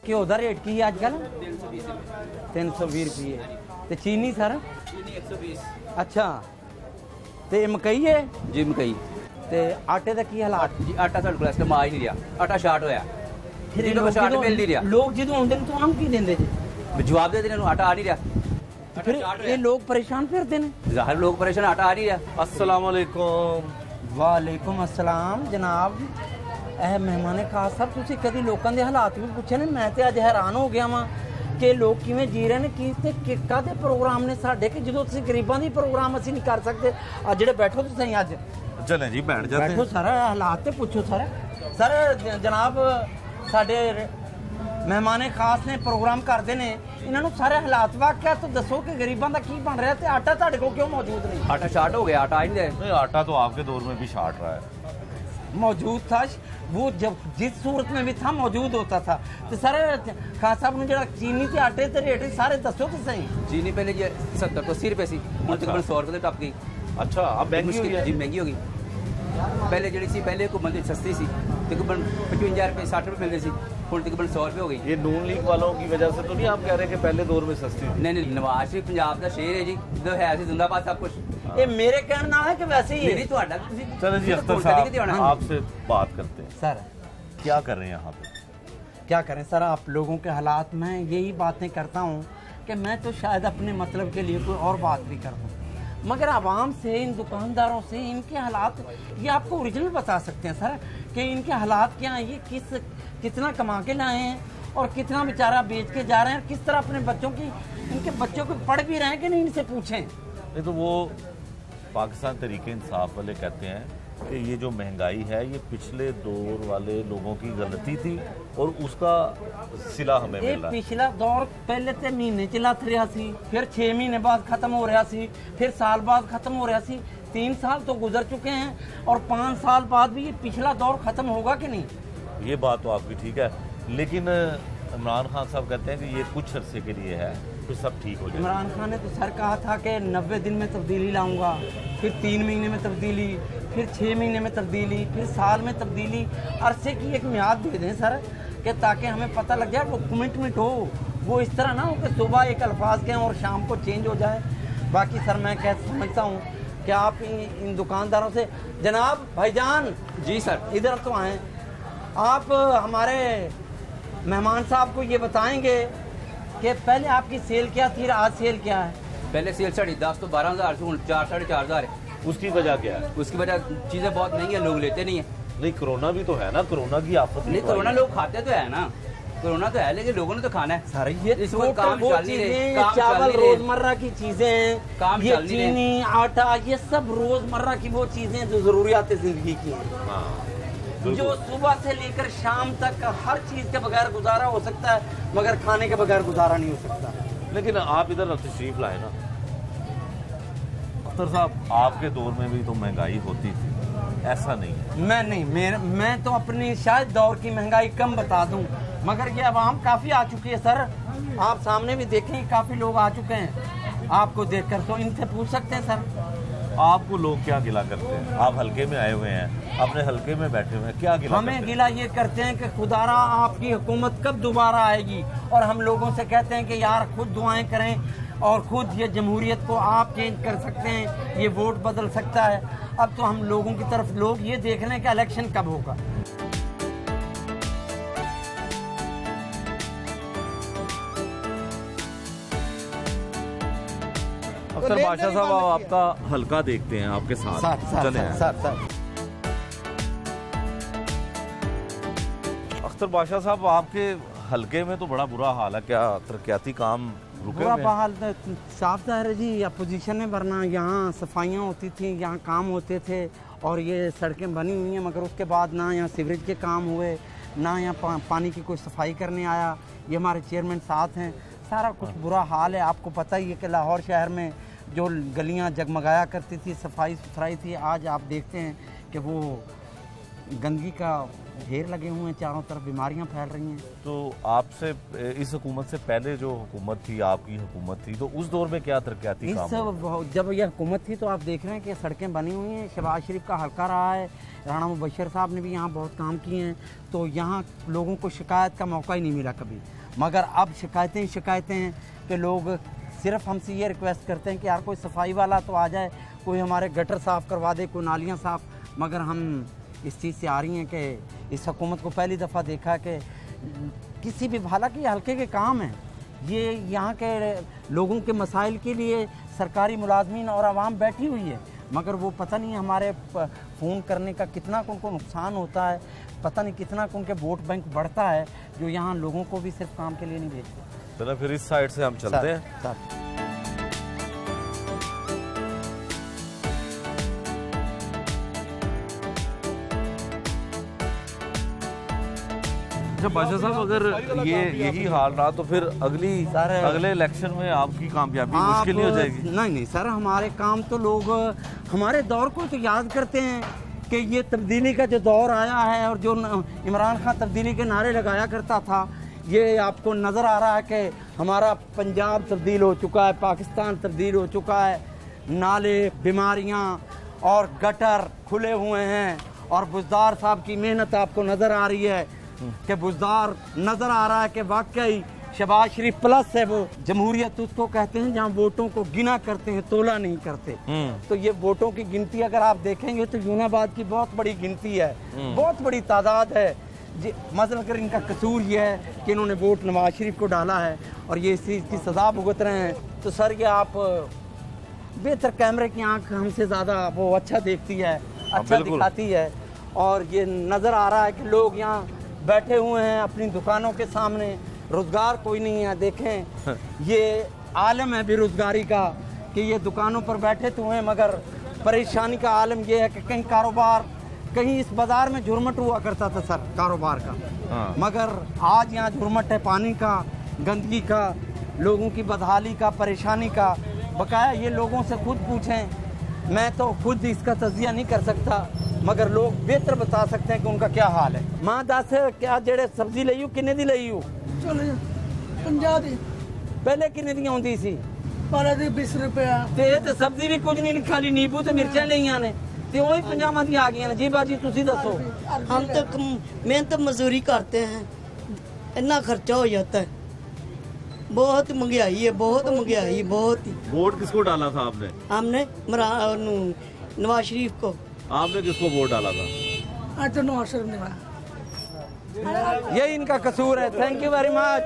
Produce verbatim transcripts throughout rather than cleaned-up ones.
घ्यो का रेट की है अजकल? तीन सौ भी रुपये। तो चीनी सर? चीनी एक सौ बीस। अच्छा, तो मकई है जी मकई। तो आटे का की हालात? जी आटा साढ़े को इस टाइम आ ही नहीं रहा, आटा शार्ट होया। फिर जिन्हों को शार्ट मिल नहीं रहा, लोग जो आते हैं तो उन्होंने की देंगे जी? जवाब दे देने आटा आ नहीं रहा। फिर ये लोग परेशान फिरते हैं। जाहिर लोग परेशान, आटा आ नहीं रहा। अस्सलाम वालेकुम। वालेकुम अस्सलाम जनाब। ਇਹ ਮਹਿਮਾਨੇ ਖਾਸ ਸਾਹਿਬ ਤੁਸੀਂ ਕਦੀ ਲੋਕਾਂ ਦੇ ਹਾਲਾਤ ਵੀ ਪੁੱਛੇ ਨੇ? ਮੈਂ ਤੇ ਅੱਜ ਹੈਰਾਨ ਹੋ ਗਿਆ ਵਾਂ ਕਿ ਲੋਕ ਕਿਵੇਂ ਜੀ ਰਹੇ ਨੇ, ਕੀ ਤੇ ਕਿੱਕਾ ਦੇ ਪ੍ਰੋਗਰਾਮ ਨੇ ਸਾਡੇ ਕਿ ਜਦੋਂ ਤੁਸੀਂ ਗਰੀਬਾਂ ਦੀ ਪ੍ਰੋਗਰਾਮ ਅਸੀਂ ਨਹੀਂ ਕਰ ਸਕਦੇ। ਅੱਜ ਜਿਹੜੇ ਬੈਠੋ ਤੁਸੀਂ ਅੱਜ चलें जी बैठ जाते बैठो सर, हालात तो पूछो सर। सर जनाब साडे मेहमाने खास ने प्रोग्राम करते हैं, इन्होंने सारे हालात वाकया तो दसो कि गरीबों का की बन रहा है। आटा तुहाडे कोल क्यों मौजूद नहीं? आटा शार्ट हो गया, आटा आ नहीं नहीं, आटा तो आपके दौर में भी शार्ट रहा है। मौजूद था वो, जब जिस सूरत में भी था मौजूद होता था। तो सर खान साहब ने जरा चीनी के आटे के रेट सारे दसो तो सही। चीनी पहले ये सत्तर तो अस्सी रुपए सी, तकरीबन सौ रुपए टप गई। अच्छा, अब महंगी हो गई? जी महंगी होगी। पहले जी सी पहले को मंदिर सस्ती सी, तकरीबन पचवंजा रुपये साठ रुपये मिलते सी, हुण तकरीबन सौ रुपये हो गई। ये नून लीग वालों की वजह से तो नहीं आप कह रहे कि पहले दौर में सस्ती थी? नहीं नहीं, नवाज शरीफ पंजाब का शेर है जी, जो है ऐसे जिंदाबाद सब कुछ। ये मेरे कहने ना है कि वैसे ही नहीं तुहाडा तुसी चलो जी अख्तर साहब आपसे बात करते हैं। सर क्या कर रहे हैं यहाँ पे? क्या करें सर, आप लोगों के हालात में यही बातें करता हूँ कि मैं तो शायद अपने मतलब के लिए कोई और बात भी कर दूँ, मगर आवाम से, इन दुकानदारों से इनके हालात ये आपको ओरिजिनल बता सकते हैं सर कि इनके हालात क्या हैं, ये किस कितना कमा के लाए हैं और कितना बेचारा बेच के जा रहे हैं, किस तरह अपने बच्चों की, इनके बच्चों को पढ़ भी रहे हैं कि नहीं, इनसे पूछें। नहीं तो वो पाकिस्तान तरीके इंसाफ वाले कहते हैं कि ये जो महंगाई है ये पिछले दौर वाले लोगों की गलती थी और उसका सिला हमें ये मिला। पिछला दौर पहले तो महीने च लथ रहा सी, फिर छे महीने बाद खत्म हो रहा सी, फिर साल बाद खत्म हो रहा सी, तीन साल तो गुजर चुके हैं और पाँच साल बाद भी ये पिछला दौर खत्म होगा कि नहीं? ये बात तो आपकी ठीक है, लेकिन इमरान खान साहब कहते हैं कि ये कुछ अरसे के लिए है, फिर सब ठीक हो जाएगा। इमरान खान ने तो सर कहा था कि नब्बे दिन में तब्दीली लाऊंगा, फिर तीन महीने में तब्दीली, फिर छः महीने में तब्दीली, फिर साल में तब्दीली। अरसे की एक म्याद दे दें सर कि ताकि हमें पता लग जाए, वो कमिटमेंट हो, वो इस तरह ना हो कि सुबह एक अल्फाज कहें और शाम को चेंज हो जाए। बाकी सर मैं कह समझता हूँ कि आप इन दुकानदारों से, जनाब भाईजान जी सर इधर तो आएँ, आप हमारे मेहमान साहब को ये बताएंगे कि पहले आपकी सेल क्या थी, आज सेल क्या है? पहले सेल साढ़े दस तो बारह हज़ार से चार साढ़े चार हज़ार है। उसकी वजह क्या है? उसकी वजह चीज़ें बहुत महंगी है, लोग लेते नहीं है। नहीं, कोरोना भी तो है ना, कोरोना की आफत नहीं, कोरोना लोग खाते तो है ना, कोरोना तो है, लेकिन लोगों ने तो खाना है। सारे ये इस वक्त काम वो चल नहीं रहे, चीजें, काम चावल चल नहीं रहे। रोजमर्रा की चीजें हैं, काम ये चल नहीं रहे। चीनी, आटा, ये सब रोजमर्रा की वो चीजें हैं जो जरूरियात जिंदगी की हैं, हाँ, जो सुबह से लेकर शाम तक हर चीज के बगैर गुजारा हो सकता है, मगर खाने के बगैर गुजारा नहीं हो सकता। लेकिन आप इधर तशरीफ लाए ना अख्तर साहब, आपके दौर में भी तो महंगाई होती थी, ऐसा नहीं है। मैं नहीं, मैं मैं तो अपनी शायद दौर की महंगाई कम बता दूं, मगर ये आवाम काफ़ी आ चुकी है सर, आप सामने भी देखें काफ़ी लोग आ चुके हैं, आपको देखकर तो इनसे पूछ सकते हैं सर। आपको लोग क्या गिला करते हैं? आप हल्के में आए हुए हैं, अपने हल्के में बैठे हुए हैं, क्या गिला हमें करते गिला ये करते हैं कि खुदारा आपकी हुकूमत कब दोबारा आएगी, और हम लोगों से कहते हैं कि यार खुद दुआएं करें और खुद ये जमहूरियत को आप चेंज कर सकते हैं, ये वोट बदल सकता है। अब तो हम लोगों की तरफ लोग ये देख रहे हैं कि इलेक्शन कब होगा। अख्तर बादशाह साहब, आप आपका हल्का देखते हैं, आपके साथ साथ साथ चले साथ, साथ, साथ। अख्तर बादशाह साहब, आपके हल्के में तो बड़ा बुरा हाल है, क्या तरक्याती काम रुके बुरा हुए हैं? बहाल साफ जाहिर है जी, अपोजिशन में, वरना यहाँ सफाइयाँ होती थी, यहाँ काम होते थे और ये सड़कें बनी हुई हैं, मगर उसके बाद ना यहाँ सीवरेज के काम हुए, ना यहाँ पा, पानी की कोई सफाई करने आया। ये हमारे चेयरमैन साथ हैं, सारा कुछ बुरा हाल है। आपको पता ही है कि लाहौर शहर में जो गलियाँ जगमगाया करती थी, सफाई सुथराई थी, आज आप देखते हैं कि वो गंदगी का ढेर लगे हुए हैं, चारों तरफ बीमारियां फैल रही हैं। तो आपसे इस हुकूमत से पहले जो हुकूमत थी, आपकी हुकूमत थी, तो उस दौर में क्या तरक्याती काम हुआ? इस जब यह हुकूमत थी तो आप देख रहे हैं कि सड़कें बनी हुई हैं, शहबाज शरीफ का हल्का रहा है, राणा मुबशर साहब ने भी यहाँ बहुत काम किए हैं, तो यहाँ लोगों को शिकायत का मौका ही नहीं मिला कभी। मगर अब शिकायतें ही शिकायतें हैं कि लोग सिर्फ हमसे ये रिक्वेस्ट करते हैं कि यार कोई सफाई वाला तो आ जाए, कोई हमारे गटर साफ़ करवा दे, कोई नालियाँ साफ़। मगर हम इस चीज़ से आ रही हैं कि इस हुकूमत को पहली दफ़ा देखा कि किसी भी, हालांकि हल्के के काम हैं ये, यहाँ के लोगों के मसाइल के लिए सरकारी मुलाजमीन और आवाम बैठी हुई है, मगर वो पता नहीं हमारे फ़ोन करने का कितना उनको नुकसान होता है, पता नहीं कितना उनके वोट बैंक बढ़ता है, जो यहाँ लोगों को भी सिर्फ काम के लिए नहीं भेजते। चलो फिर इस साइड से हम चलते हैं। सर अच्छा बादशाह साहब, अगर ये यही हाल रहा तो फिर अगली अगले इलेक्शन में आपकी कामयाबी मुश्किल नहीं हो जाएगी? नहीं नहीं सर, हमारे काम तो लोग हमारे दौर को तो याद करते हैं कि ये तब्दीली का जो दौर आया है और जो इमरान खान तब्दीली के नारे लगाया करता था, ये आपको नज़र आ रहा है कि हमारा पंजाब तब्दील हो चुका है, पाकिस्तान तब्दील हो चुका है, नाले, बीमारियाँ और गटर खुले हुए हैं, और बुज़दार साहब की मेहनत आपको नज़र आ रही है कि बुज़दार नज़र आ रहा है कि वाकई शहबाज शरीफ प्लस है। वो जमहूरियत उसको कहते हैं जहाँ वोटों को गिना करते हैं, तोला नहीं करते। तो ये वोटों की गिनती अगर आप देखेंगे तो यूनाबाद की बहुत बड़ी गिनती है, बहुत बड़ी तादाद है। मसलन अगर इनका कसूर ये है कि इन्होंने वोट नवाज शरीफ को डाला है और ये इस चीज़ की सज़ा भुगत रहे हैं, तो सर ये आप बेहतर कैमरे की आंख हमसे ज़्यादा वो अच्छा देखती है, अच्छा दिखाती है। और ये नज़र आ रहा है कि लोग यहाँ बैठे हुए हैं अपनी दुकानों के सामने, रोज़गार कोई नहीं है। देखें ये आलम है बेरोज़गारी का कि ये दुकानों पर बैठे तो हैं, मगर परेशानी का आलम ये है कि कहीं कारोबार, कहीं इस बाज़ार में झुरमट हुआ करता था सर कारोबार का, हाँ। मगर आज यहाँ झुरमट है पानी का, गंदगी का, लोगों की बदहाली का, परेशानी का। बकाया ये लोगों से खुद पूछें, मैं तो खुद इसका तज़किया नहीं कर सकता, मगर लोग बेहतर बता सकते हैं कि उनका क्या हाल है। माँ दस क्या जेड़े सब्जी लई किन्ने दी लई चलो पंजाह दी पहले किन्ने दी आउंदी सी? बारह दी बीस रुपया ते ते सब्जी भी कुछ नहीं, खाली नींबू ते मिर्चां लईयां ने ते ओही पंजाह दी आ गई ने। जी बाजी तुसी दसो। हम तो मेहनत मजदूरी करते हैं, इतना खर्चा हो जाता है, बहुत महंगाई है, बहुत महंगाई, बहुत ही। वोट किसको डाला था आपने? हमने नवाज शरीफ को। आपने किसको वोट डाला था? आज तो नवाज शरीफ ने। यही इनका कसूर है। Thank you very much.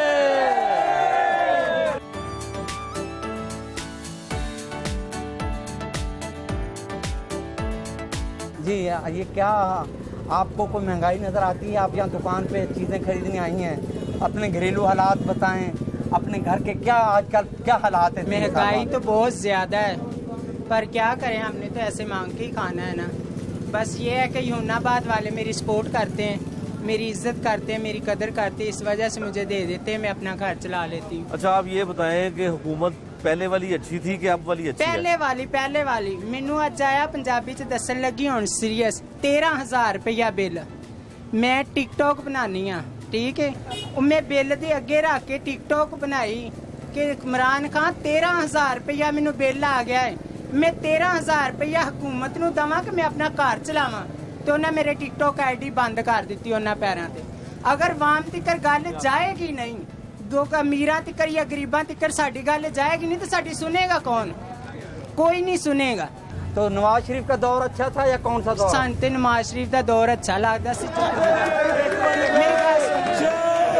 जी ये क्या आपको कोई महंगाई नज़र आती है? आप यहाँ दुकान पे चीज़ें खरीदने आई हैं, अपने घरेलू हालात बताएं, अपने घर के क्या आजकल क्या हालात है? महंगाई तो बहुत ज़्यादा है, पर क्या करें, हमने तो ऐसे मांग के ही खाना है ना। बस ये है कि यूनाबाद वाले मेरी सपोर्ट करते हैं, मेरी इज्जत करते हैं, मेरी कदर करते हैं, इस वजह से मुझे दे देते हैं, मैं अपना घर चला लेती हूँ। अच्छा आप ये बताएं कि हुकूमत पहले वाली अच्छी थी कि अब वाली अच्छी पहले है? वाली पहले वाली मैनू अज आया पंजाबी च दसन लगी हुण सीरीयस तेरह हजार रुपया बिल। मैं टिकटॉक बनानी हाँ, ठीक है, मैं बिल दे अगे रख के टिकटॉक बनाई कि इमरान खान तेरह हजार रुपया मैनू बिल आ गया है, मैं तेरह हजार रुपया हुकूमत नू दवा कि मैं अपना घर चलावा, तो उन्हें मेरे टिकटॉक आई डी बंद कर दी उन्हें पैरों से। अगर वाम तिकर गल जाएगी नहीं, दो अमीर तिकर या गरीबा तिकर साडी गल जाएगी नहीं, तो साडी सुनेगा कौन? कोई नहीं सुनेगा। तो नवाज शरीफ का दौर अच्छा था या कौन सा दौर? सन ते नवाज शरीफ का दौर अच्छा लगता सी। मेरी गल सुनो।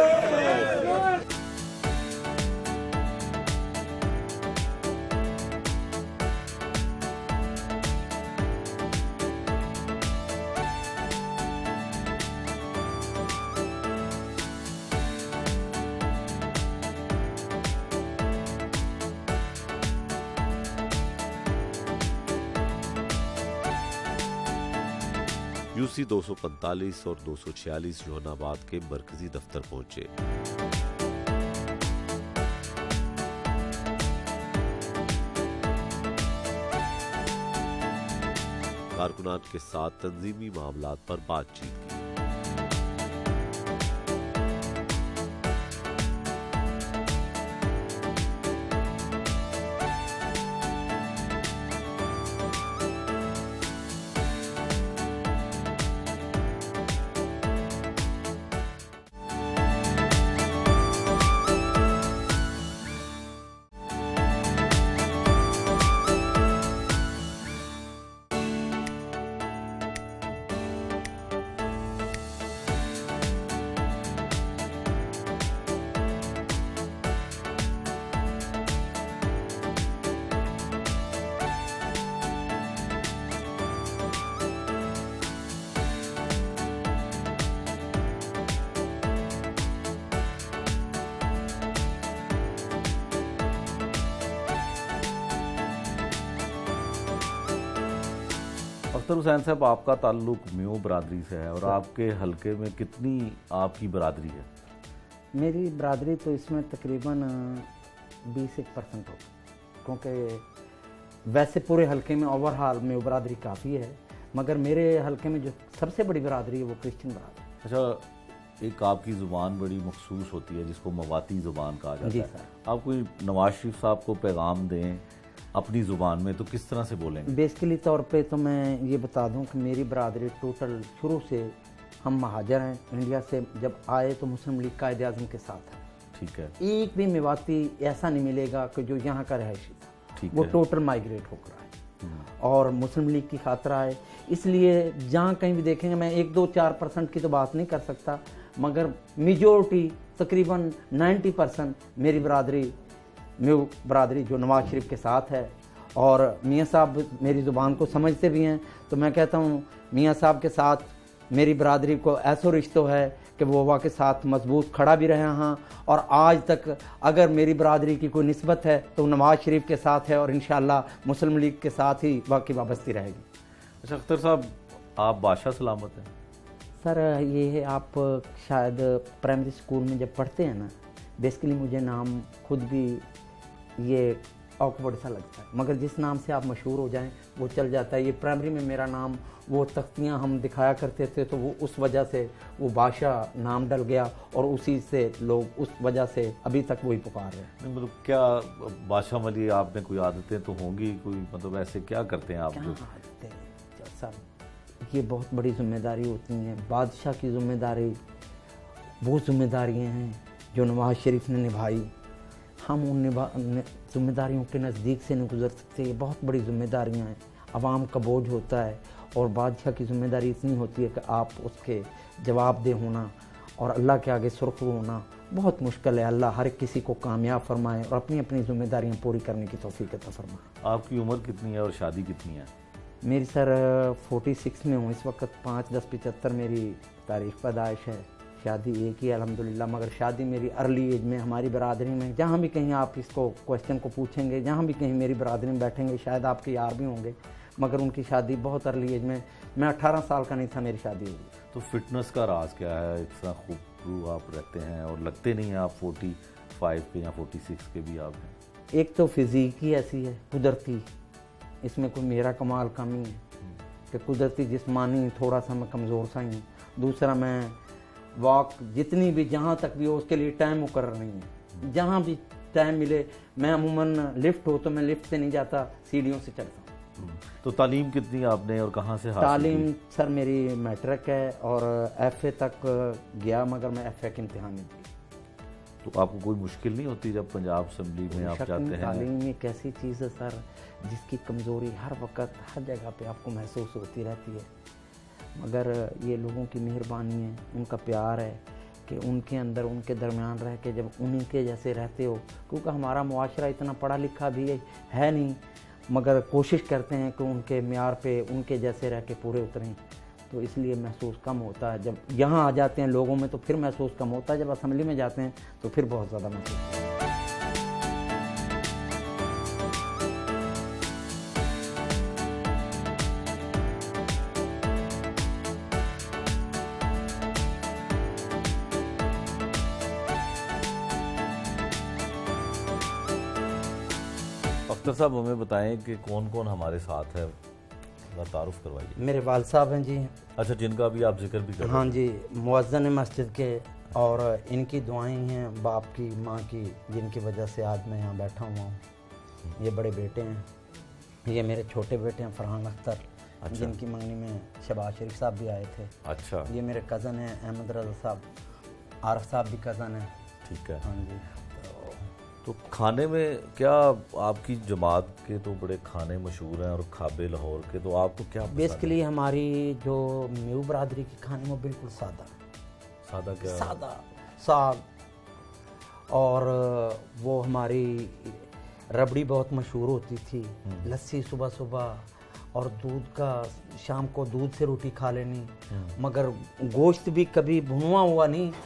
यूसी दो सौ पैंतालीस और दो सौ छियालीस जहानाबाद के मरकजी दफ्तर पहुंचे। कारकुनान के साथ तंजीमी मामलात पर बातचीत की। अख्तर हुसैन साहब, आपका ताल्लुक म्यू बरादरी से है और आपके हलके में कितनी आपकी बरादरी है? मेरी बरादरी तो इसमें तकरीबन बीस एक परसेंट हो, क्योंकि वैसे पूरे हलके में ओवरऑल म्यू बरादरी काफ़ी है, मगर मेरे हलके में जो सबसे बड़ी बरादरी है वो क्रिश्चियन बरादरी। अच्छा, एक आपकी ज़ुबान बड़ी मखसूस होती है जिसको मवाती ज़ुबान कहा जाता है। आप कोई नवाज शरीफ साहब को पैगाम दें अपनी ज़ुबान में तो किस तरह से बोलेंगे? बेसिकली तौर पे तो मैं ये बता दूं कि मेरी बरादरी टोटल शुरू से हम महाजर हैं, इंडिया से जब आए तो मुस्लिम लीग कायदे आज़म के साथ है। ठीक है। एक भी मेवाती ऐसा नहीं मिलेगा कि जो यहाँ का रहायशी था, ठीक वो है। टोटल माइग्रेट होकर आए और मुस्लिम लीग की खातिर आए। इसलिए जहाँ कहीं भी देखेंगे, मैं एक दो चार परसेंट की तो बात नहीं कर सकता, मगर मेजोरिटी तकरीबन नब्बे परसेंट मेरी बरादरी म्यू बरादरी जो नवाज शरीफ के साथ है। और मियाँ साहब मेरी ज़ुबान को समझते भी हैं, तो मैं कहता हूँ मियाँ साहब के साथ मेरी बरादरी को ऐसा रिश्ता है कि वो वहाँ के साथ मजबूत खड़ा भी रहे हैं, और आज तक अगर मेरी बरादरी की कोई निस्बत है तो नवाज शरीफ के साथ है और इंशाअल्लाह मुस्लिम लीग के साथ ही बाकी वाबस्ती रहेगी। अच्छा अख्तर साहब, आप बादशाह सलामत हैं? सर ये है, आप शायद प्राइमरी स्कूल में जब पढ़ते हैं ना, बेसिकली मुझे नाम खुद भी ये ऑकवर्ड सा लगता है, मगर जिस नाम से आप मशहूर हो जाएं वो चल जाता है। ये प्राइमरी में मेरा नाम, वो तख्तियाँ हम दिखाया करते थे तो वो उस वजह से वो बादशाह नाम डल गया और उसी से लोग उस वजह से अभी तक वही पुकार रहे हैं। नहीं मतलब क्या बादशाह वाली आप में कोई आदतें तो होंगी, कोई मतलब ऐसे क्या करते हैं आप? क्या आदतें साहब, ये बहुत बड़ी जिम्मेदारी होती हैं। बादशाह की जिम्मेदारी वो जिम्मेदारियाँ हैं जो नवाज शरीफ ने निभाई, हम उन जिम्मेदारियों के नज़दीक से नहीं गुजर सकते। ये बहुत बड़ी जिम्मेदारियाँ हैं, आवाम का बोझ होता है, और बादशाह की जिम्मेदारी इतनी होती है कि आप उसके जवाबदेह होना और अल्लाह के आगे सुरखरू होना बहुत मुश्किल है। अल्लाह हर किसी को कामयाब फरमाए और अपनी अपनी जिम्मेदारियाँ पूरी करने की तौफीक अता फरमाए। आपकी उम्र कितनी है और शादी कितनी है? मेरी सर फोर्टी सिक्स में हूँ इस वक्त, पाँच दस पचहत्तर मेरी तारीख पैदाइश है। शादी एक ही अल्हम्दुलिल्लाह, मगर शादी मेरी अर्ली एज में हमारी बरादरी में, जहाँ भी कहीं आप इसको क्वेश्चन को पूछेंगे, जहाँ भी कहीं मेरी बरादरी में बैठेंगे, शायद आपके यार भी होंगे, मगर उनकी शादी बहुत अर्ली एज में, मैं अठारह साल का नहीं था मेरी शादी हुई। तो फिटनेस का राज क्या है? इतना खूबरू आप रहते हैं और लगते नहीं हैं आप फोर्टी फाइव के या फोर्टी सिक्स के भी आप हैं। एक तो फिज़ीक ही ऐसी है कुदरती, इसमें कोई मेरा कमाल कमी है कि कुदरती जिस्मानी थोड़ा सा मैं कमज़ोर सा ही हूँ। दूसरा, मैं वॉक जितनी भी जहाँ तक भी हो उसके लिए टाइम मुकर्रर नहीं है, जहाँ भी टाइम मिले। मैं अमूमन लिफ्ट हो तो मैं लिफ्ट से नहीं जाता, सीढ़ियों से चढ़ता हूँ। तो तालीम कितनी आपने और कहाँ से हासिल तालीम की? सर मेरी मैट्रिक है और एफ़ए तक गया, मगर मैं एफ़ए के इम्तिहान में दी। तो आपको कोई मुश्किल नहीं होती जब पंजाब असम्बली में आप जाते हैं? तालीम एक ऐसी चीज़ है सर जिसकी कमज़ोरी हर वक्त हर जगह पे आपको महसूस होती रहती है, मगर ये लोगों की मेहरबानी है, उनका प्यार है कि उनके अंदर उनके दरमियान रह के जब उन्हीं के जैसे रहते हो, क्योंकि हमारा मुआशरा इतना पढ़ा लिखा भी है नहीं, मगर कोशिश करते हैं कि उनके म्यार पे उनके जैसे रह के पूरे उतरें, तो इसलिए महसूस कम होता है। जब यहाँ आ जाते हैं लोगों में तो फिर महसूस कम होता है, जब असम्बली में जाते हैं तो फिर बहुत ज़्यादा महसूस होता है। अख्तर साहब हमें बताएं कि कौन कौन हमारे साथ है, तारुफ करवाइए। मेरे वाल साहब हैं जी। अच्छा, जिनका भी आप जिक्र भी कर रहे हाँ जी, मुअज्जिन मस्जिद के, और इनकी दुआएं हैं बाप की माँ की, जिनकी वजह से आज मैं यहाँ बैठा हुआ हूँ। ये बड़े बेटे हैं, ये मेरे छोटे बेटे हैं फरहान अख्तर, अच्छा। जिनकी मंगनी में शहबाज शरीफ साहब भी आए थे। अच्छा। ये मेरे कज़न हैं अहमद रज़ा साहब, आरफ साहब भी कज़न हैं। ठीक है। हाँ जी। तो खाने में क्या आपकी जमात के तो बड़े खाने मशहूर हैं और खाबे लाहौर के, तो आपको क्या पसंद है? बेसिकली हमारी जो म्यू बरादरी की खाने वो बिल्कुल सादा है। सादा क्या? सादा साग, और वो हमारी रबड़ी बहुत मशहूर होती थी, लस्सी सुबह सुबह, और दूध का शाम को दूध से रोटी खा लेनी, मगर गोश्त भी कभी भुनवा हुआ नहीं,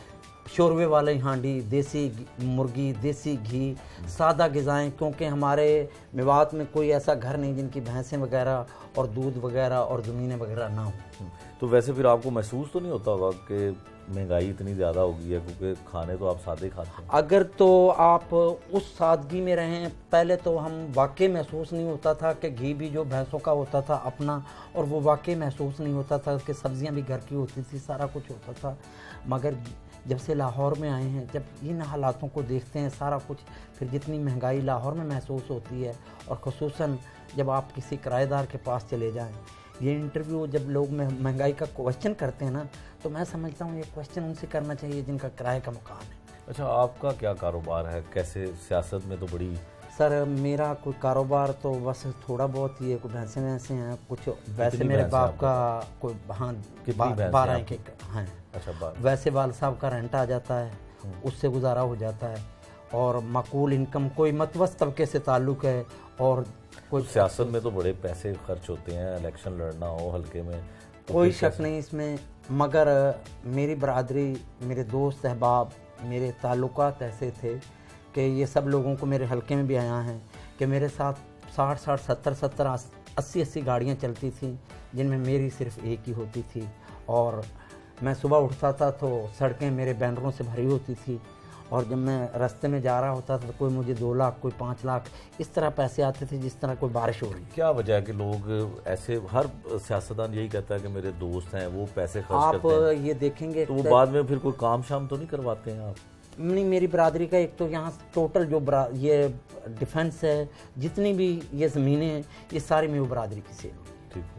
शोरबे वाली हांडी, देसी मुर्गी, देसी घी, सादा ग़िज़ाएँ, क्योंकि हमारे मेवात में कोई ऐसा घर नहीं जिनकी भैंसें वगैरह और दूध वगैरह और ज़मीनें वगैरह ना हो। तो वैसे फिर आपको महसूस तो नहीं होता होगा कि महंगाई इतनी ज़्यादा हो गई है, क्योंकि खाने तो आप सादे खाते हैं? अगर तो आप उस सादगी में रहें, पहले तो हम वाकई महसूस नहीं होता था कि घी भी जो भैंसों का होता था अपना, और वो वाकई महसूस नहीं होता था कि सब्जियां भी घर की होती थी, सारा कुछ होता था। मगर जब से लाहौर में आए हैं, जब इन हालातों को देखते हैं सारा कुछ, फिर जितनी महंगाई लाहौर में महसूस होती है, और ख़ुसूसन जब आप किसी किराएदार के पास चले जाएं, ये इंटरव्यू जब लोग महंगाई का क्वेश्चन करते हैं ना, तो मैं समझता हूँ ये क्वेश्चन उनसे करना चाहिए जिनका किराए का मकान है। अच्छा, आपका क्या कारोबार है? कैसे सियासत में तो बड़ी... सर मेरा कोई कारोबार तो बस थोड़ा बहुत ही है, कोई भैंसे वैसे हैं कुछ, वैसे मेरे बाप का कोई हाँ बारह के हैं। अच्छा, वैसे वाल साहब का रेंट आ जाता है, उससे गुजारा हो जाता है, और माकूल इनकम, कोई मतवस्त तबके से ताल्लुक़ है। और कोई सियासत में तो बड़े पैसे खर्च होते हैं, इलेक्शन लड़ना हो हल्के में, तो कोई शक नहीं इसमें। मगर मेरी बरादरी, मेरे दोस्त अहबाब, मेरे ताल्लुकात ऐसे थे कि ये सब लोगों को मेरे हल्के में भी आया हैं कि मेरे साथ साठ साठ सत्तर सत्तर अस्सी अस्सी गाड़ियाँ चलती थीं, जिनमें मेरी सिर्फ एक ही होती थी। और मैं सुबह उठता था तो सड़कें मेरे बैनरों से भरी होती थी, और जब मैं रास्ते में जा रहा होता था तो कोई मुझे दो लाख, कोई पाँच लाख, इस तरह पैसे आते थे जिस तरह कोई बारिश हो रही। क्या वजह है कि लोग ऐसे, हर सियासतदान यही कहता है कि मेरे दोस्त हैं वो पैसे खर्च आप करते हैं, ये देखेंगे तो वो बाद में फिर कोई काम शाम तो नहीं करवाते हैं आप? नहीं, मेरी बरादरी का एक तो यहाँ टोटल जो ये डिफेंस है, जितनी भी ये ज़मीनें हैं, ये सारी मेरी बरादरी की सेल। ठीक है।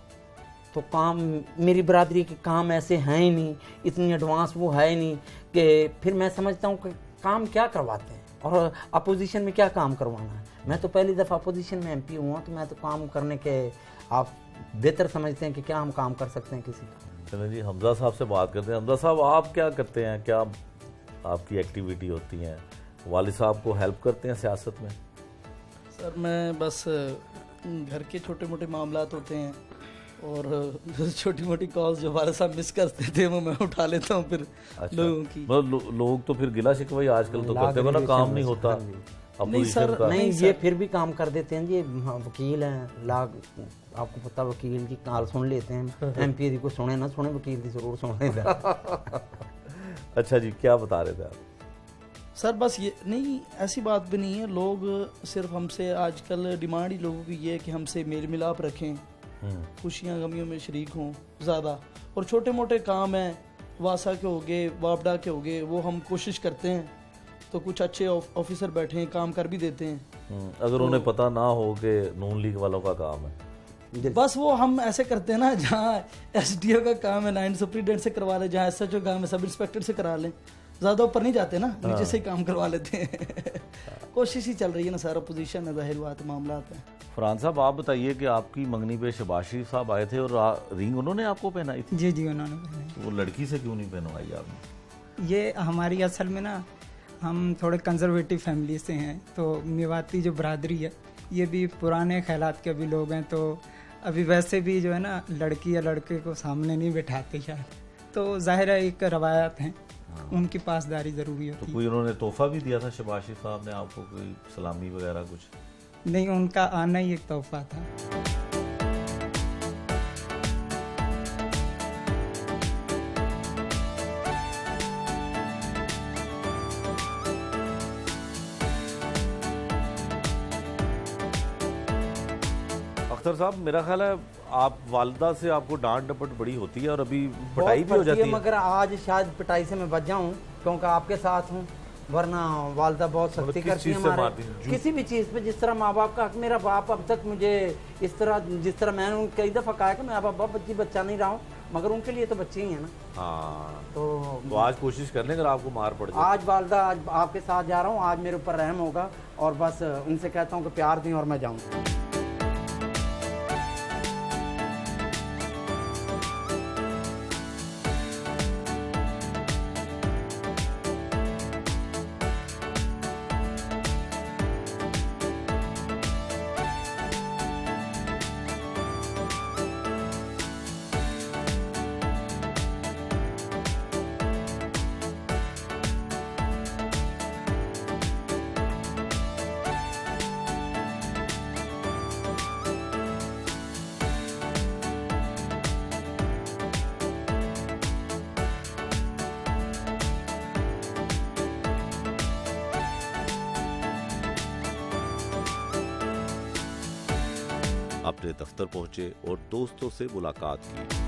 तो काम मेरी बरादरी के काम ऐसे हैं ही नहीं, इतनी एडवांस वो है ही नहीं कि फिर मैं समझता हूँ कि काम क्या करवाते हैं, और अपोजिशन में क्या काम करवाना है। मैं तो पहली दफ़ा अपोजिशन में एमपी हुआ, तो मैं तो काम करने के आप बेहतर समझते हैं कि क्या हम काम कर सकते हैं किसी का। चलें जी, हमजा साहब से बात करते हैं। हमजा साहब, आप क्या करते हैं, क्या आपकी एक्टिविटी होती हैं? वालिद साहब को हेल्प करते हैं सियासत में? सर मैं बस घर के छोटे मोटे मामलात होते हैं, और छोटी मोटी कॉल्स जो वालिद साहब मिस करते थे वो मैं उठा लेता हूँ फिर। अच्छा, लोगों की मतलब लो, लोग तो फिर गिला शिकवा आजकल तो करते हैं ना, काम नहीं होता। नहीं सर, नहीं, ये फिर भी काम कर देते हैं जी। वकील हैं, लाग आपको पता, वकील की काल सुन लेते हैं। एमपी को सुने ना सुने, वकील की जरूर सुन लेते हैं। अच्छा जी, क्या बता रहे थे आप? सर बस ये नहीं, ऐसी बात भी नहीं है। लोग सिर्फ हमसे आजकल डिमांड ही लोगों की ये है कि हमसे मेल मिलाप रखें, खुशियाँ गमियों में शरीक हों ज़्यादा, और छोटे मोटे काम हैं, वासा के हो गए, वापडा के हो गए, वो हम कोशिश करते हैं। तो कुछ अच्छे ऑफिसर बैठे हैं, काम कर भी देते हैं। अगर तो, उन्हें पता ना हो कि नून लीग वालों का काम है, बस वो हम ऐसे करते हैं ना, जहाँ एसडीओ का काम है लाइन सुप्रीडेंट से करवा लें, जहाँ एसएचओ काम है सब इंस्पेक्टर से करा लें, ज़्यादा ऊपर नहीं जाते ना, नीचे से ही काम करवा लेते हैं। कोशिश ही चल रही है ना, सारा पोजीशन है, जाहिर बात मामला आता है। फरहान साहब, आप बताइए कि आपकी मंगनी पे शहबाज शरीफ साहब आए थे और रिंग उन्होंने आपको पहनाई थी? जी जी, उन्होंने पहनाई। वो लड़की से क्यों नहीं पहनवाई आपने? ये हमारी असल में ना, हम थोड़े कंजर्वेटिव फैमिली से हैं, तो मेवाती जो बरादरी है ये भी पुराने ख्यालात के अभी लोग हैं, तो अभी वैसे भी जो है ना, लड़की या लड़के को सामने नहीं बैठाते शायद, तो जाहिर है एक रवायात हैं, उनकी पासदारी ज़रूरी होती है। तो कोई उन्होंने तोहफा भी दिया था शहबाज शरीफ साहब ने आपको, कोई सलामी वगैरह कुछ? नहीं, उनका आना ही एक तोहफा था। अख्तर साहब, मेरा ख्याल है आप वालिदा से आपको डांट डपट बड़ी होती है और अभी पिटाई भी हो जाती है, मगर आज शायद पिटाई से मैं बच जाऊं क्योंकि आपके साथ हूं, वरना वालिदा बहुत सख्ती करती है हमारे किसी भी चीज़ पे। जिस तरह माँ बाप का हक, मेरा बाप अब तक मुझे इस तरह, जिस तरह मैंने कई दफ़ा कहा कि मैं अब अब्बा बच्ची बच्चा नहीं रहा हूँ, मगर उनके लिए तो बच्चे ही है ना। हाँ, तो, तो आज कोशिश कर लें अगर आपको मार पड़ जाए। आज वालिदा, आज आपके साथ जा रहा हूँ, आज मेरे ऊपर रहम होगा, और बस उनसे कहता हूँ कि प्यार दें और मैं जाऊँ। अपने दफ्तर पहुंचे और दोस्तों से मुलाकात की।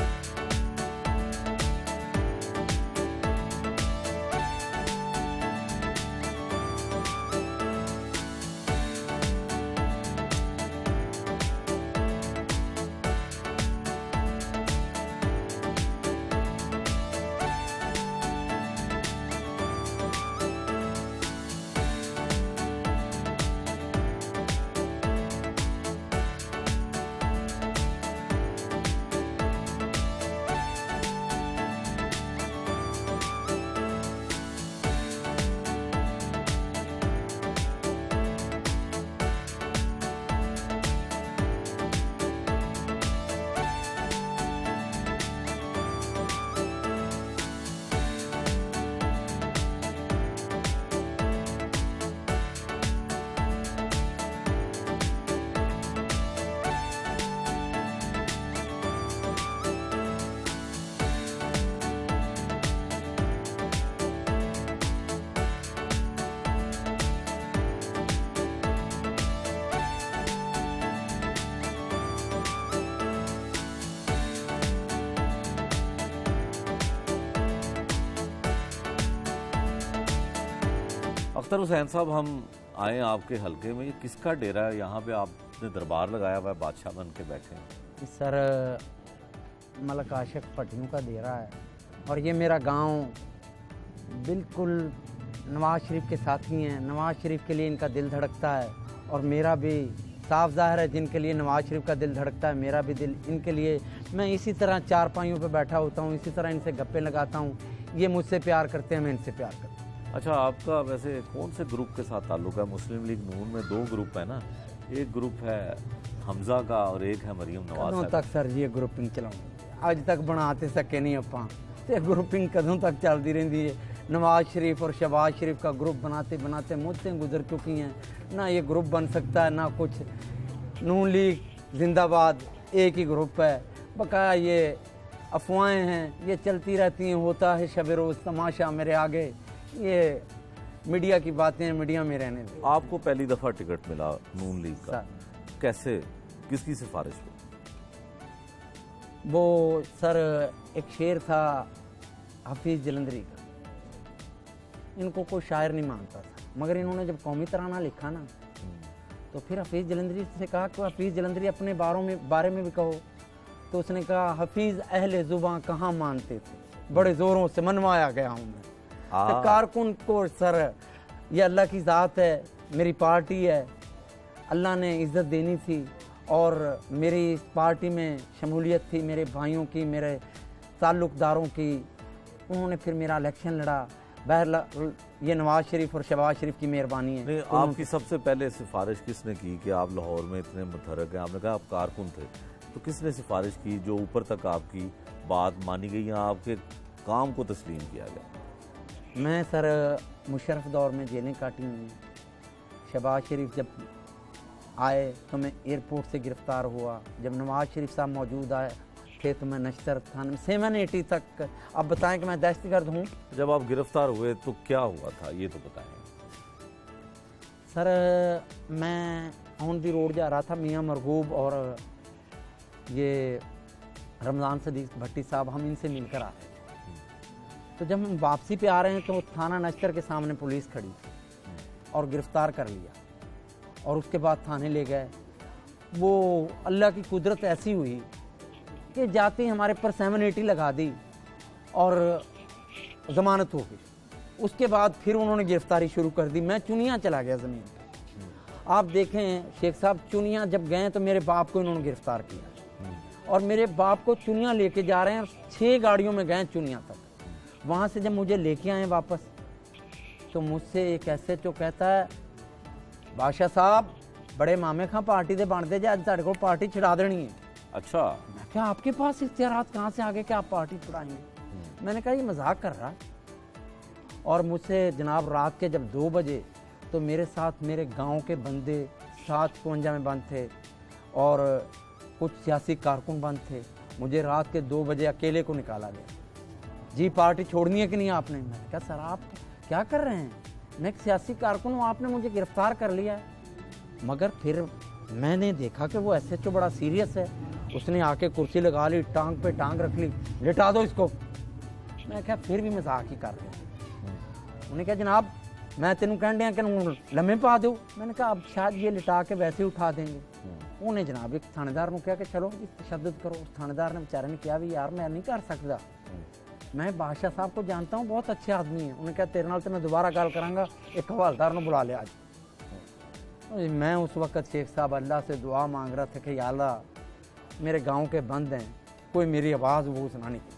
अख्तर हुसैन साहब, हम आए आपके हलके में, ये किसका डेरा है? यहाँ पे आपने दरबार लगाया हुआ है, बादशाह बन के बैठे हैं। सर मलक आशिक पटियों का डेरा है और ये मेरा गांव बिल्कुल नवाज शरीफ के साथी हैं। नवाज शरीफ के लिए इनका दिल धड़कता है और मेरा भी साफ ज़ाहिर है, जिनके लिए नवाज शरीफ का दिल धड़कता है मेरा भी दिल इनके लिए। मैं इसी तरह चार पाइयों पे बैठा होता हूँ, इसी तरह इनसे गप्पे लगाता हूँ। ये मुझसे प्यार करते हैं, मैं इनसे प्यार करता हूँ। अच्छा, आपका वैसे कौन से ग्रुप के साथ ताल्लुक है? मुस्लिम लीग नून में दो ग्रुप है ना, एक ग्रुप है हमजा का और एक है मरियम नवाज। कदों तक सर जी ग्रुपिंग चलाऊंगे? अज तक बना ते सके नहीं आपां ते ग्रुपिंग कदों तक चलती रहती है। नवाज शरीफ और शहबाज शरीफ का ग्रुप बनाते बनाते मुद्दतें गुजर चुकी हैं, ना ये ग्रुप बन सकता है ना कुछ। नून लीग जिंदाबाद एक ही ग्रुप है, बकाया ये अफवाहें हैं, ये चलती रहती हैं। होता है शब रोज़ तमाशा मेरे आगे, ये मीडिया की बातें मीडिया में रहने दे। आपको पहली दफ़ा टिकट मिला नून लीग का, कैसे, किसकी सिफारिश हुई? वो सर एक शेर था हफीज़ जलंधरी का, इनको कोई शायर नहीं मानता था, मगर इन्होंने जब कौमी तराना लिखा ना तो फिर हफीज़ जलंधरी से कहा कि हफीज़ जलंधरी अपने बारों में बारे में भी कहो। तो उसने कहा हफीज़ अहले जुबां कहाँ मानते थे, बड़े ज़ोरों से मनवाया गया हूँ मैं। तो कारकुन को सर ये अल्लाह की ज़ात है, मेरी पार्टी है, अल्लाह ने इज़्ज़त देनी थी और मेरी इस पार्टी में शमूलियत थी, मेरे भाइयों की, मेरे ताल्लुक़दारों की। उन्होंने फिर मेरा इलेक्शन लड़ा। बहरहाल ये नवाज शरीफ और शहबाज शरीफ की मेहरबानी है। नहीं, आपकी सबसे पहले सिफारिश किसने की कि आप लाहौर में इतने मुतहरक हैं? आपने कहा आप कारकुन थे, तो किसने सिफारिश की जो ऊपर तक आपकी बात मानी गई या आपके काम को तस्लीम किया गया? मैं सर मुशर्रफ दौर में जेलें काटी हुई हैं। शहबाज शरीफ जब आए तो मैं एयरपोर्ट से गिरफ़्तार हुआ। जब नवाज शरीफ साहब मौजूद आए थे तो मैं नश्तर थाने में सेवन एटी तक। अब बताएं कि मैं दहशतगर्द हूँ। जब आप गिरफ़्तार हुए तो क्या हुआ था, ये तो बताएं। सर मैं ऑन दी रोड जा रहा था, मियाँ मरगूब और ये रमज़ान सदीक भट्टी साहब, हम इनसे मिलकर आ रहे थे। तो जब हम वापसी पे आ रहे हैं तो थाना नश्तर के सामने पुलिस खड़ी थी और गिरफ़्तार कर लिया और उसके बाद थाने ले गए। वो अल्लाह की कुदरत ऐसी हुई कि जाते ही हमारे पर सेवन एटी लगा दी और ज़मानत हो गई। उसके बाद फिर उन्होंने गिरफ़्तारी शुरू कर दी। मैं चुनिया चला गया ज़मीन पर। आप देखें शेख साहब, चुनिया जब गए तो मेरे बाप को इन्होंने गिरफ़्तार किया और मेरे बाप को चुनिया लेके जा रहे हैं। छः गाड़ियों में गए चुनिया तक। वहाँ से जब मुझे लेके आए वापस तो मुझसे एक ऐसे जो कहता है, बादशाह साहब बड़े मामे खां पार्टी दे बनते जे अज तुहाडे कोल पार्टी छड़ा देनी है। अच्छा, मैं क्या आपके पास इख्तियारात कहाँ से आ गए कि आप पार्टी छुड़ाएंगे? मैंने कहा ये मजाक कर रहा। और मुझसे जनाब रात के जब दो बजे तो मेरे साथ मेरे गांव के बंदे सात कुवंजा में बंद थे और कुछ सियासी कारकुन बंद थे। मुझे रात के दो बजे अकेले को निकाला गया। जी पार्टी छोड़नी है कि नहीं आपने? मैंने कहा सर आप क्या कर रहे हैं, मैं एक सियासी कारकुन हूँ, आपने मुझे गिरफ्तार कर लिया है। मगर फिर मैंने देखा कि वो एस एच ओ बड़ा सीरियस है। उसने आके कुर्सी लगा ली, टांग पे टांग रख ली, लिटा दो इसको। मैं क्या फिर भी मजाक ही कर रहे हैं। उन्हें कहा जनाब मैं तेन कह दिया कि लम्हे पा दो। मैंने कहा अब शायद ये लिटा के वैसे उठा देंगे। उन्हें जनाब एक थानेदार को कहा कि चलो तशद्दुद करो। उस थानेदार ने बेचारे ने कहा भी यार मैं नहीं कर सकता, मैं बादशाह साहब को जानता हूँ, बहुत अच्छे आदमी हैं। उन्हें कहा तेरे नाल तो मैं दोबारा गल करांगा, एक हवालदार ने बुला लिया आज। मैं उस वक्त शेख साहब अल्लाह से दुआ मांग रहा था कि या अल्लाह मेरे गांव के बंद हैं, कोई मेरी आवाज़ वो सुनानी थी।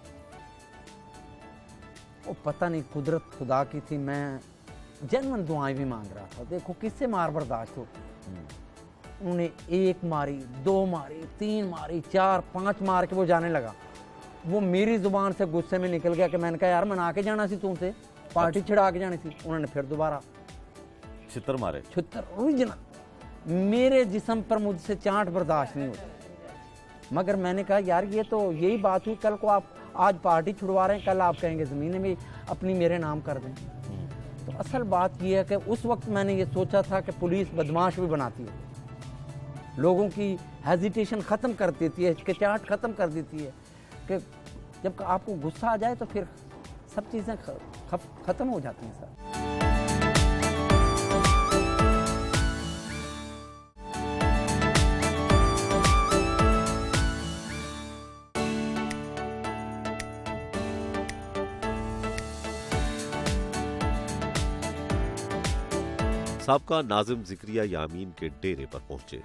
वो पता नहीं कुदरत खुदा की थी, मैं जनमन दुआएं भी मांग रहा था। देखो किससे मार बर्दाश्त हो। उन्होंने एक मारी, दो मारी, तीन मारी, चार पांच मार के वो जाने लगा। वो मेरी जुबान से गुस्से में निकल गया कि मैंने कहा यार मना के जाना सी तुमसे, पार्टी छिड़ा के जानी थी। उन्होंने फिर दोबारा छितर मारे, छितर ओरिजिनल। मेरे जिस्म पर मुझसे चांट बर्दाश्त नहीं होती। मगर मैंने कहा यार ये तो यही बात हुई, कल को आप आज पार्टी छुड़वा रहे हैं, कल आप कहेंगे ज़मीन भी अपनी मेरे नाम कर दें। तो असल बात यह है कि उस वक्त मैंने ये सोचा था कि पुलिस बदमाश भी बनाती है, लोगों की हेजिटेशन ख़त्म कर देती है, हिचकिचाहट ख़त्म कर देती है। कि जब आपको गुस्सा आ जाए तो फिर सब चीज़ें ख़त्म हो जाती हैं सर। साबका नाजिम जिक्रिया यामीन के डेरे पर पहुंचे।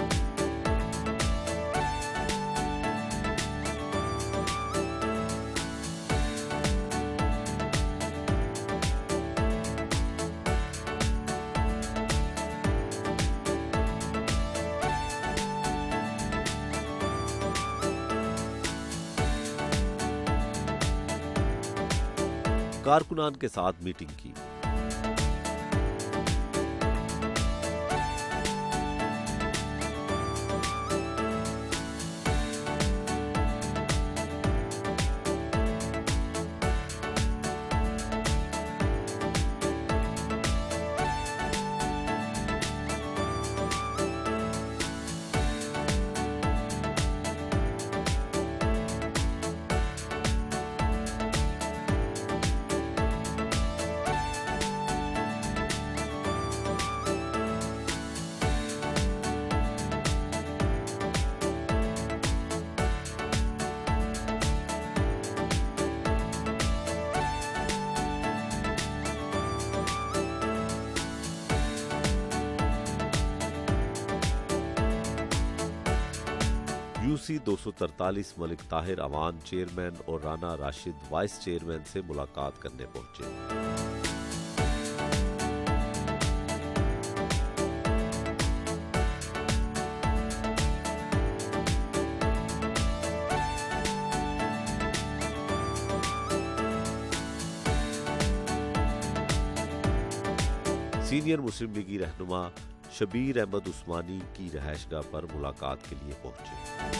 कारकुनान के साथ मीटिंग की। यूसी दो सौ तरतालीस मलिक ताहिर अवान चेयरमैन और राना राशिद वाइस चेयरमैन से मुलाकात करने पहुंचे। सीनियर मुस्लिम लीगी रहनुमा शबीर अहमद उस्मानी की रहायशगाह पर मुलाकात के लिए पहुंचे।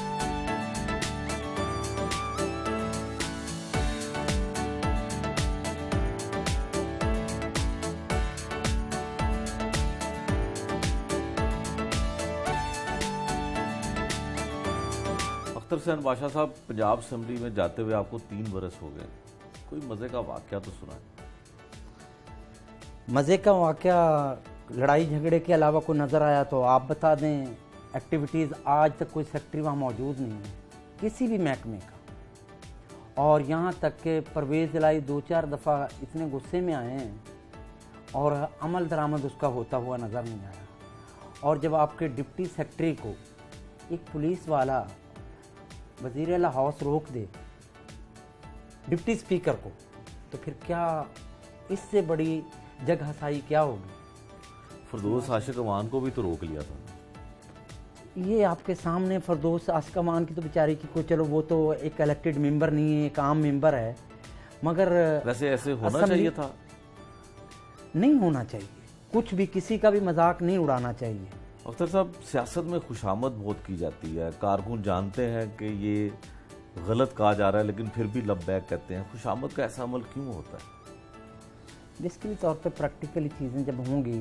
अख्तर हुसैन बादशाह साहब, पंजाब असेंबली में जाते हुए आपको तीन बरस हो गए, कोई मजे का वाकया तो सुना है? मज़े का वाकया लड़ाई झगड़े के अलावा कोई नज़र आया तो आप बता दें। एक्टिविटीज़ आज तक कोई सेक्रेटरी वहाँ मौजूद नहीं है किसी भी महकमे का। और यहाँ तक कि परवेज़ इलाही दो चार दफ़ा इतने गुस्से में आए हैं और अमल दरामद उसका होता हुआ नज़र नहीं आया। और जब आपके डिप्टी सेक्रेटरी को एक पुलिस वाला वज़ीर आला हाउस रोक दे डिप्टी स्पीकर को, तो फिर क्या इससे बड़ी जग हसाई क्या होगी। फरदौस आशिक अमान को भी तो रोक लिया था। ये आपके सामने फरदौस आशिक अमान की तो बेचारी की कोई, चलो वो तो एक इलेक्टेड मेंबर नहीं है, एक आम मेंबर है, मगर वैसे ऐसे होना चाहिए था? नहीं होना चाहिए, कुछ भी किसी का भी मजाक नहीं उड़ाना चाहिए। अख्तर साहब, सियासत में खुशामद बहुत की जाती है, कारकुन जानते हैं कि ये गलत कहा जा रहा है लेकिन फिर भी लब्बैक कहते हैं। खुशामद का ऐसा अमल क्यों होता है? बेसिकली तौर पे प्रैक्टिकली चीज़ें जब होंगी,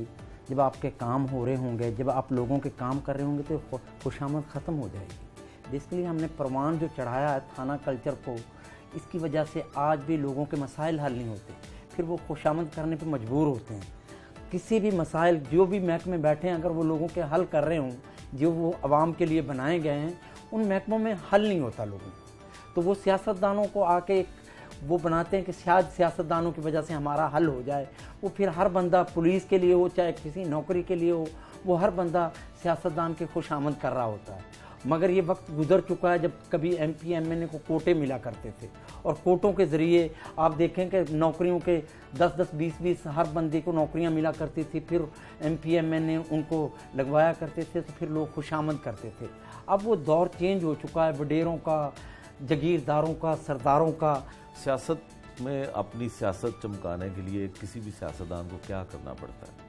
जब आपके काम हो रहे होंगे, जब आप लोगों के काम कर रहे होंगे तो खु- खुशामद ख़त्म हो जाएगी। इसलिए हमने परवान जो चढ़ाया है थाना कल्चर को, इसकी वजह से आज भी लोगों के मसाइल हल नहीं होते, फिर वो खुशामद करने पे मजबूर होते हैं। किसी भी मसाइल जो भी महकमे बैठे हैं, अगर वो लोगों के हल कर रहे हों, जो वो आवाम के लिए बनाए गए हैं, उन महकमों में हल नहीं होता लोगों को, तो वो सियासतदानों को आके एक वो बनाते हैं कि शायद सियासतदानों की वजह से हमारा हल हो जाए। वो फिर हर बंदा, पुलिस के लिए हो चाहे किसी नौकरी के लिए हो, वो हर बंदा सियासतदान के खुशामद कर रहा होता है। मगर ये वक्त गुजर चुका है जब कभी M P M N A को कोटे मिला करते थे, और कोटों के ज़रिए आप देखें कि नौकरियों के दस दस बीस बीस हर बंदे को नौकरियां मिला करती थी, फिर M P M N A उनको लगवाया करते थे, तो फिर लोग खुशामद करते थे। अब वो दौर चेंज हो चुका है, वडेरों का, जागीरदारों का, सरदारों का। सियासत में अपनी सियासत चमकाने के लिए किसी भी सियासतदान को क्या करना पड़ता है?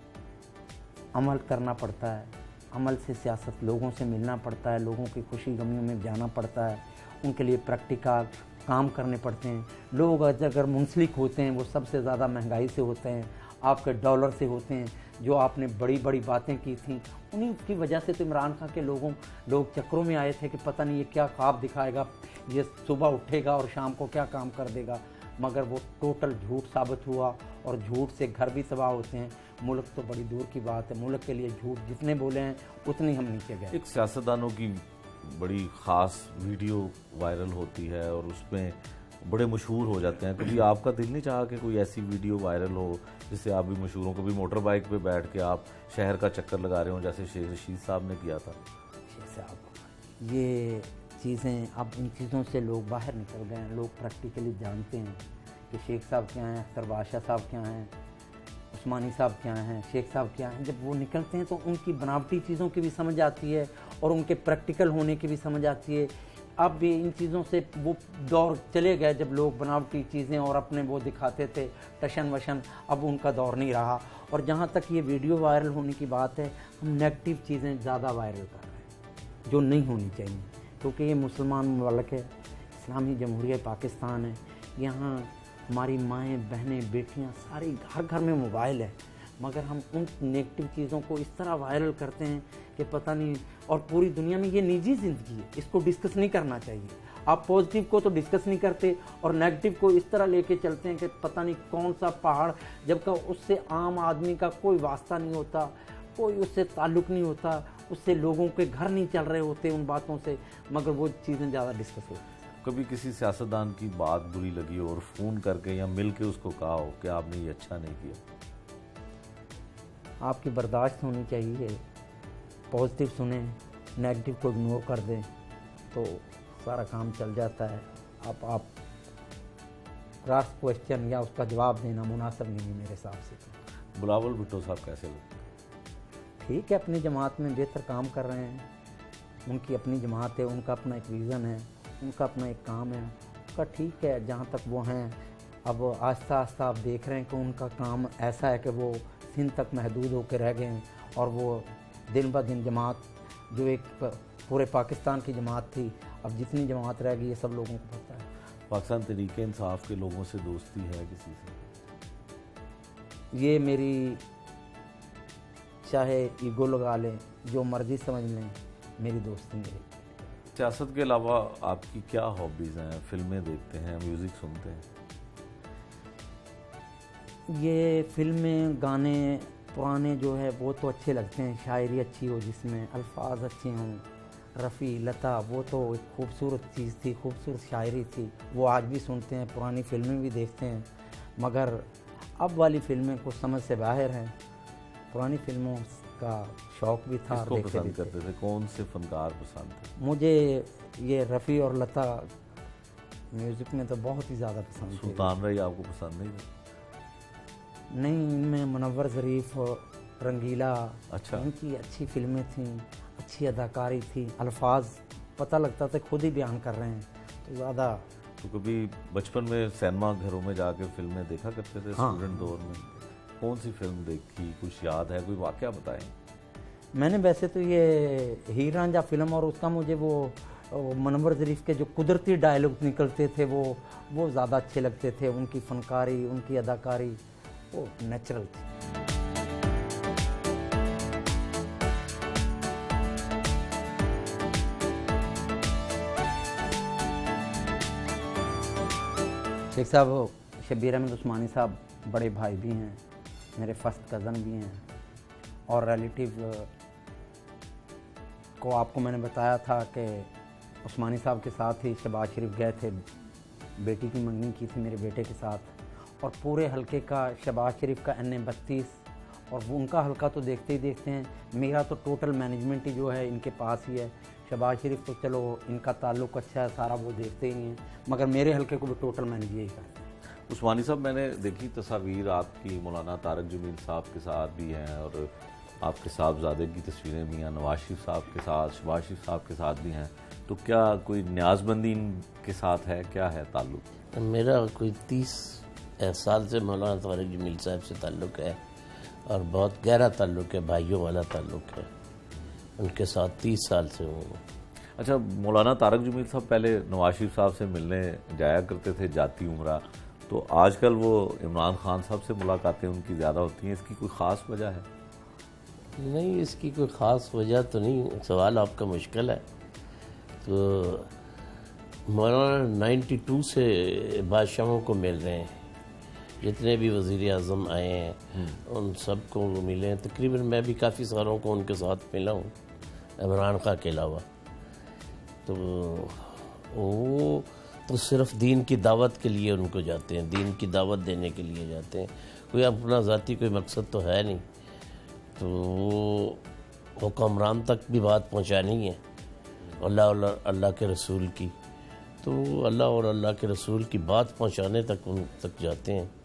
अमल करना पड़ता है। अमल से सियासत, लोगों से मिलना पड़ता है, लोगों की खुशी गमियों में जाना पड़ता है, उनके लिए प्रैक्टिकल काम करने पड़ते हैं। लोग अगर मुंसलिक होते हैं वो सबसे ज़्यादा महंगाई से होते हैं, आपके डॉलर से होते हैं। जो आपने बड़ी बड़ी बातें की थी, उन्हीं की वजह से तो इमरान खान के लोगों लोग चक्करों में आए थे कि पता नहीं ये क्या ख्वाब दिखाएगा, ये सुबह उठेगा और शाम को क्या काम कर देगा। मगर वो टोटल झूठ साबित हुआ, और झूठ से घर भी तबाह होते हैं। मुल्क तो बड़ी दूर की बात है, मुल्क के लिए झूठ जितने बोले हैं उतनी हम नीचे गए। एक सियासतदानों की बड़ी ख़ास वीडियो वायरल होती है और उसमें बड़े मशहूर हो जाते हैं। कभी आपका दिल नहीं चाहा कि कोई ऐसी वीडियो वायरल हो जिससे आप भी मशहूर हो? कभी मोटर बाइक पे बैठ के आप शहर का चक्कर लगा रहे हो जैसे शेख रशीद साहब ने किया था? शेख साहब, ये चीज़ें, अब इन चीज़ों से लोग बाहर निकल गए हैं। लोग प्रैक्टिकली जानते हैं कि शेख साहब क्या हैं, अख्तर बादशाह साहब क्या हैं, उस्मानी साहब क्या हैं, शेख साहब क्या हैं। जब वो निकलते हैं तो उनकी बनावटी चीज़ों की भी समझ आती है और उनके प्रैक्टिकल होने की भी समझ आती है। अब भी इन चीज़ों से वो दौर चले गए जब लोग बनावटी चीज़ें और अपने वो दिखाते थे टशन वशन, अब उनका दौर नहीं रहा। और जहाँ तक ये वीडियो वायरल होने की बात है, हम नेगेटिव चीज़ें ज़्यादा वायरल कर रहे हैं जो नहीं होनी चाहिए, क्योंकि ये मुसलमान मुल्क है, इस्लामी जमहूरियत पाकिस्तान है। यहाँ हमारी माएँ, बहनें, बेटियाँ सारी घर घर में मोबाइल है, मगर हम उन नेगेटिव चीज़ों को इस तरह वायरल करते हैं कि पता नहीं। और पूरी दुनिया में ये निजी ज़िंदगी है, इसको डिस्कस नहीं करना चाहिए। आप पॉजिटिव को तो डिस्कस नहीं करते और नेगेटिव को इस तरह लेके चलते हैं कि पता नहीं कौन सा पहाड़, जबकि उससे आम आदमी का कोई वास्ता नहीं होता, कोई उससे ताल्लुक़ नहीं होता, उससे लोगों के घर नहीं चल रहे होते उन बातों से, मगर वो चीज़ें ज़्यादा डिस्कस होती हैं। कभी किसी सियासतदान की बात बुरी लगी हो और फ़ोन करके या मिल के उसको कहा हो कि आपने ये अच्छा नहीं किया? आपकी बर्दाश्त होनी चाहिए। पॉजिटिव सुने, नेगेटिव को इग्नोर कर दें तो सारा काम चल जाता है। आप आप क्रॉस क्वेश्चन या उसका जवाब देना मुनासिब नहीं है मेरे हिसाब से। बिलावल भुट्टो साहब कैसे लगते? ठीक है, अपनी जमात में बेहतर काम कर रहे हैं, उनकी अपनी जमात है, उनका अपना एक विज़न है, उनका अपना एक काम है, उनका ठीक है जहाँ तक वो हैं। अब आस्ता आस्ता आप देख रहे हैं कि उनका काम ऐसा है कि वो सिंध तक महदूद होकर रह गए हैं, और वो दिन ब दिन जमात जो एक पूरे पाकिस्तान की जमात थी, अब जितनी जमात रह गई ये सब लोगों को पता है। पाकिस्तान तहरीक इंसाफ के लोगों से दोस्ती है किसी से? ये मेरी, चाहे ईगो लगा लें, जो मर्जी समझ लें, मेरी दोस्ती मेरी। सियासत के अलावा आपकी क्या हॉबीज़ हैं? फिल्में देखते हैं, म्यूज़िक सुनते हैं? ये फिल्में, गाने पुराने जो है वो तो अच्छे लगते हैं, शायरी अच्छी हो जिसमें अल्फाज अच्छे हों, रफ़ी, लता, वो तो एक खूबसूरत चीज़ थी, खूबसूरत शायरी थी, वो आज भी सुनते हैं, पुरानी फिल्में भी देखते हैं। मगर अब वाली फिल्में कुछ समझ से बाहर हैं। पुरानी फिल्मों का शौक़ भी था। किसको पसंद करते थे? कौन से फनकार पसंद थे? मुझे ये रफ़ी और लता म्यूज़िक में तो बहुत ही ज़्यादा पसंद थे। सुल्तान रही आपको पसंद नहीं था? नहीं, इनमें मुनव्वर ज़रीफ़, रंगीला, अच्छा, इनकी अच्छी फिल्में थीं, अच्छी अदाकारी थी, अल्फाज पता लगता था खुद ही बयान कर रहे हैं, तो ज़्यादा। तो कभी बचपन में सिनेमा घरों में जाके फिल्में देखा करते थे? हाँ, स्टूडेंट दौर में कौन सी फिल्म देखी, कुछ याद है, कोई वाक़या बताएं? मैंने वैसे तो ये हीर रांझा फिल्म, और उसका मुझे वो मुनव्वर ज़रीफ़ के जो कुदरती डायलॉग निकलते थे वो वो ज़्यादा अच्छे लगते थे। उनकी फ़नकारी, उनकी अदाकारी वो नेचुरल थी। शेख साहब, शब्बीर अहमद उस्मानी साहब बड़े भाई भी हैं, मेरे फर्स्ट कज़न भी हैं, और रिलेटिव को आपको मैंने बताया था कि उस्मानी साहब के साथ ही शहबाज शरीफ गए थे, बेटी की मंगनी की थी मेरे बेटे के साथ, और पूरे हलके का शहबाज शरीफ का एन ए बत्तीस, और वो उनका हलका तो देखते ही देखते हैं, मेरा तो टोटल मैनेजमेंट ही जो है इनके पास ही है। शहबाज शरीफ तो चलो इनका ताल्लुक़ अच्छा है, सारा वो देखते ही नहीं हैं, मगर मेरे हलके को भी टोटल मैनेज यही करते हैं। उस्मानी साहब, मैंने देखी तस्वीर आपकी मौलाना तारक जमील साहब के साथ भी हैं, और आपके साहबजादे की तस्वीरें भी हैं, नवाज शरीफ साहब के साथ, शहबाज शरीफ साहब के साथ भी हैं, तो क्या कोई न्याज़बंदी के साथ है, क्या है ताल्लुक़? मेरा कोई तीस साल से मौलाना तारक जमील साहब से ताल्लुक़ है, और बहुत गहरा ताल्लुक़ है, भाइयों वाला ताल्लुक़ है, उनके साथ तीस साल से हूँ। अच्छा, मौलाना तारक जमील साहब पहले नवाज शरीफ साहब से मिलने जाया करते थे, जाती उम्रा, तो आजकल वो इमरान खान साहब से मुलाकातें उनकी ज़्यादा होती हैं, इसकी कोई ख़ास वजह है? नहीं, इसकी कोई ख़ास वजह तो नहीं, सवाल आपका मुश्किल है। तो मौलाना नाइन्टी टू से बादशाहों को मिल रहे हैं, जितने भी वज़ीर आज़म आए हैं उन सब को मिले हैं, तकरीबन मैं भी काफ़ी सारों को उनके साथ मिला हूँ, इमरान खान के अलावा। तो वो तो सिर्फ दीन की दावत के लिए उनको जाते हैं, दीन की दावत देने के लिए जाते हैं, कोई अपना ज़ाती कोई मकसद तो है नहीं। तो वो हुक्मरान तक भी बात पहुँचानी है अल्लाह और अल्लाह के रसूल की, तो अल्लाह और अल्लाह के रसूल की बात पहुँचाने तक उन तक जाते हैं।